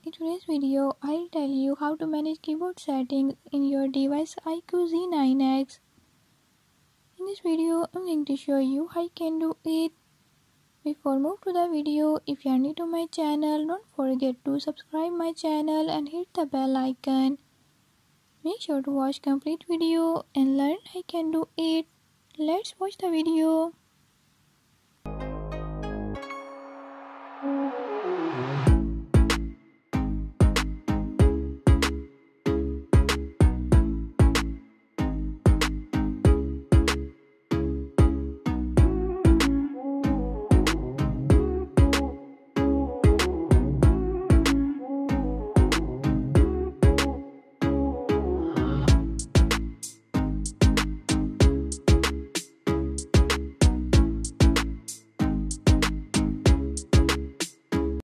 In today's video, I'll tell you how to manage keyboard settings in your device IQOO Z9x. In this video, I'm going to show you how you can do it. Before move to the video, if you are new to my channel, don't forget to subscribe my channel and hit the bell icon. Make sure to watch complete video and learn how you can do it. Let's watch the video.